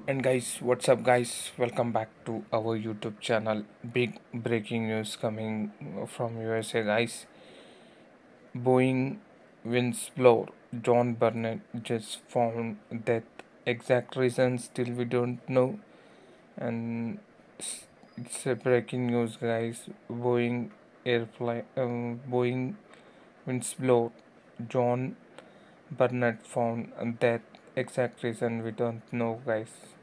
And guys, what's up, guys? Welcome back to our YouTube channel. Big breaking news coming from USA, guys. Boeing Whistleblower John Barnett just found death. Exact reason still we don't know, and it's a breaking news, guys. Boeing Whistleblower John Barnett found death. Exact reason we don't know, guys.